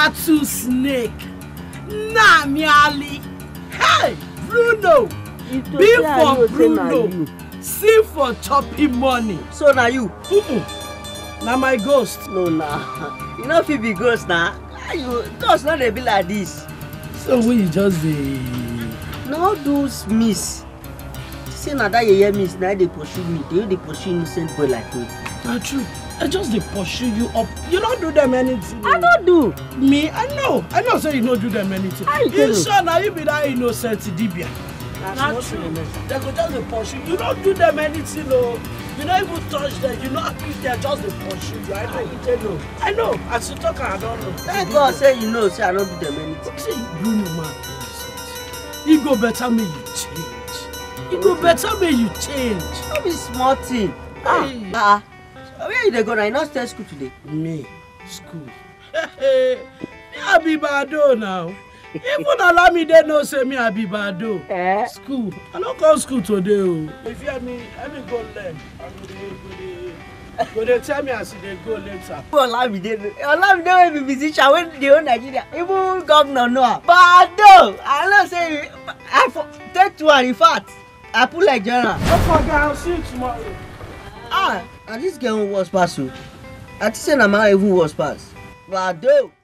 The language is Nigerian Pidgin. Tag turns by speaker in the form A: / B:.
A: rattlesnake. Nah, Miali. Hey, Bruno. B for Bruno. C for chopping money.
B: So now you?
A: Now my ghost.
B: No, nah. You know if you be ghost now, ghost not they be like this.
A: So we just the.
B: No those miss. See now that you hear miss, now they pursue me. They pursue innocent boy like me.
A: Not true. I just they pursue you up. You don't do them anything.
B: I don't do.
A: Me, I know. I know say you don't do them anything. You sure now you be that innocent Dibia. Not true. They go just they pursue you. You don't do them anything, no. You don't even touch them. You know if they are just they pursue you. I know. You know. I know. As you talk, I don't know.
B: Thank God say you know, say I don't do them anything.
A: See, Bruno man, it go better me you change. It go better me you change.
B: Don't be small thing. Where you dey go now? You not stay school today?
A: Me, school. Me I be bado now. Even allow me they know say me I be bado. School. I don't go school today. Oh. If you hear me, let me go learn. Go they tell me as they go later.
B: Olamide will be musician when the whole Nigeria, even governor know. Bado, I know say I take 2 and in fact, I put like general.
A: Don't forget, I'll see you tomorrow.
B: And this girl was pass you. I think say na man even was pass. Bado.